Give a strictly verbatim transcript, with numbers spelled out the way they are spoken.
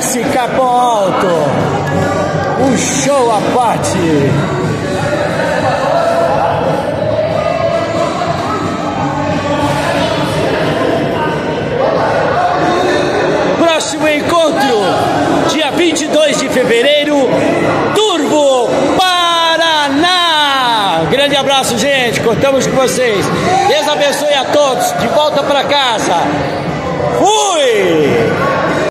Desce Capão Alto, um show à parte. Próximo encontro, dia vinte e dois de fevereiro, Turvo, Paraná. Grande abraço, gente, contamos com vocês. Deus abençoe a todos, de volta para casa. Fui!